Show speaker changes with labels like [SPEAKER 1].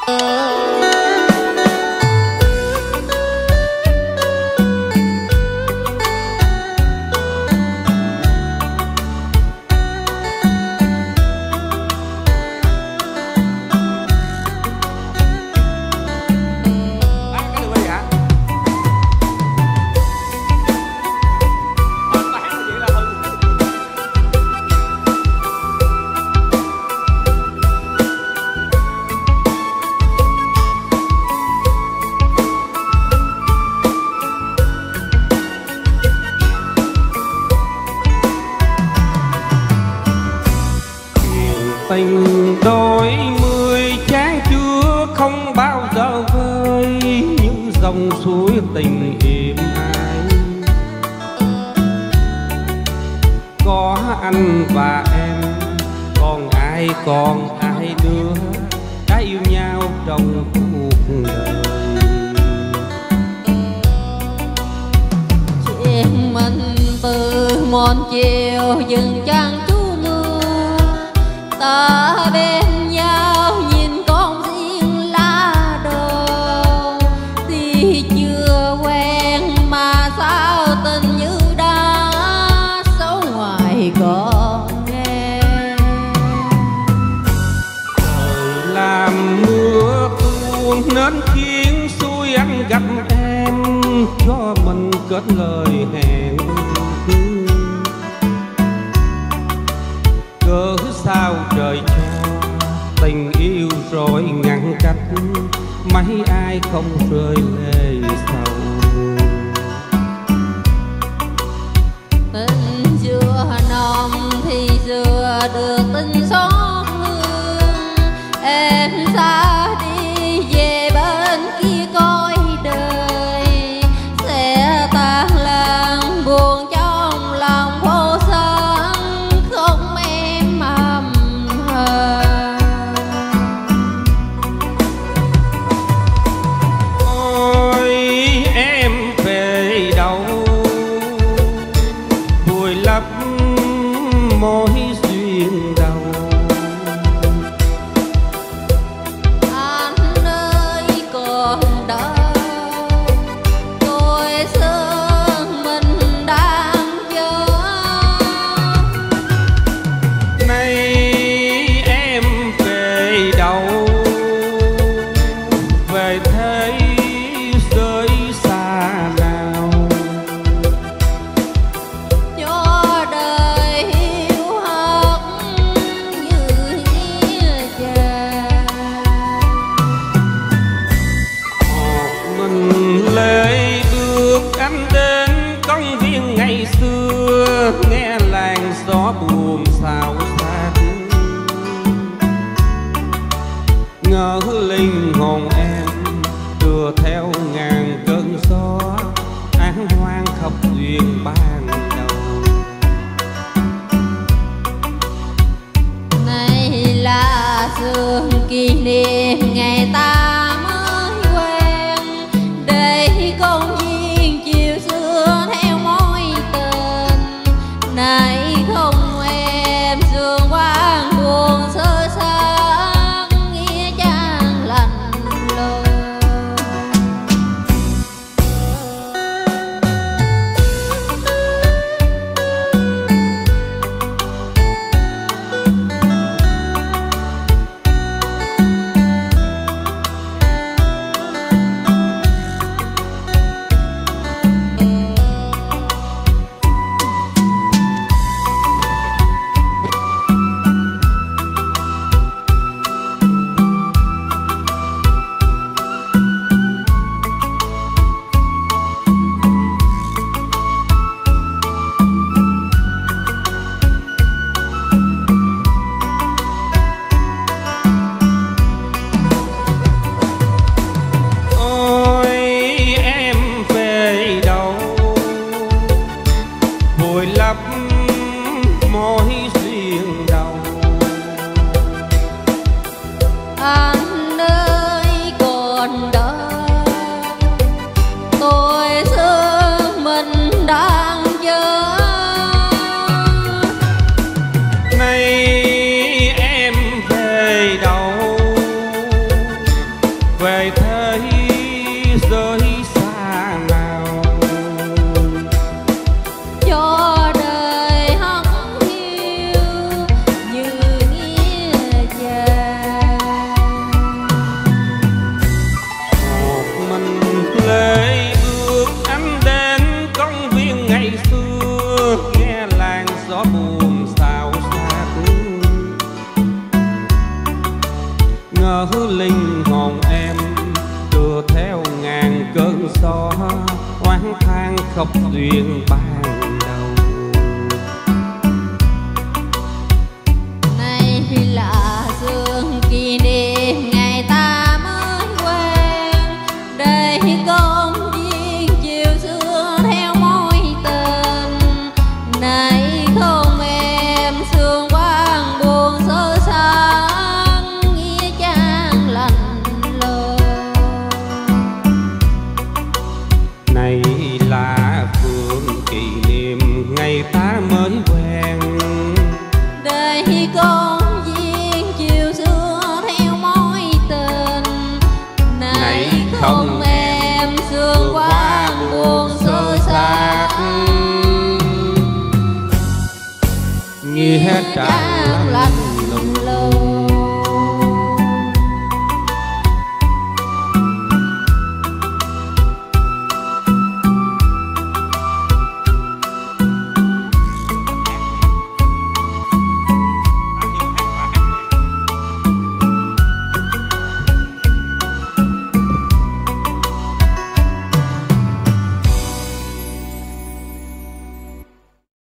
[SPEAKER 1] Tình đôi mươi chán chưa không bao giờ vơi, những dòng suối tình êm ái. Có anh và em, còn ai nữa đã yêu nhau trong cuộc đời.
[SPEAKER 2] Chuyện mình từ một chiều dừng chân ta bên nhau nhìn con riêng lá đầu, thì chưa quen mà sao tình như đã sống ngoài còn nghe.
[SPEAKER 1] Trời làm mưa tuôn nên khiến xuôi anh gặp em, cho mình kết lời hẹn. Cớ sao trời cho tình yêu rồi ngăn cách, mấy ai không rơi lệ sầu.
[SPEAKER 2] Tình chưa nồng thì chưa được tình xót hương, em xa đi về bên kia coi đời, sẽ tan làng buồn trong lòng khô sơn, không em hầm hờ.
[SPEAKER 1] Ôi em về đâu vùi lấp mối duyên đầu.
[SPEAKER 2] Anh ơi còn đâu tôi sương mình đang chờ.
[SPEAKER 1] Nay em về đâu về thế giới xa nào,
[SPEAKER 2] Cho đời hiu hắt như nghĩa già.
[SPEAKER 1] một mình lê bước anh đến công viên ngày xưa, nghe làn gió buồn xào xạc, ngỡ linh hồn em đưa theo ngàn cơn gió, án hoang khóc duyên ban đầu.
[SPEAKER 2] Này là sương kỷ niệm ngày ta mới quen, để công viên chiều xưa theo mối tình. Này không em sương quang buồn sơ xác, nghĩa trang lạnh lùng.
[SPEAKER 1] ngỡ linh hồn em đưa theo ngàn cơn gió oán than khóc duyên ban đầu.
[SPEAKER 2] Nay là sương kỷ niệm ngày ta mới quen, để công viên chiều xưa theo mối tình. Nay không em sương quang buồn sơ sáng, nghĩa trang lạnh lùng.
[SPEAKER 1] Này là phương kỷ niệm ngày ta mới quen,
[SPEAKER 2] để công viên chiều xưa theo mối tình. Này không em sương quang buồn sơ xác,
[SPEAKER 1] nghĩa trang
[SPEAKER 2] lạnh
[SPEAKER 1] lùng.
[SPEAKER 2] lùng.